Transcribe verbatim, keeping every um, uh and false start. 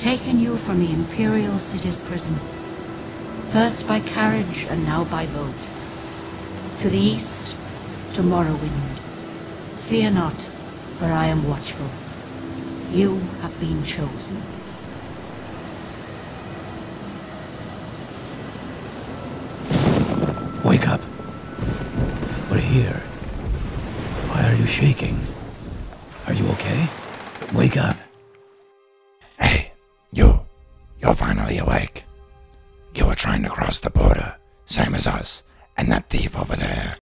taken you from the Imperial City's prison, first by carriage and now by boat. To the east, to Morrowind. Fear not, for I am watchful. You have been chosen. Wake up. We're here. Why are you shaking? Are you okay? Wake up. Hey, you. You're finally awake. You were trying to cross the border, same as us, and that thief over there.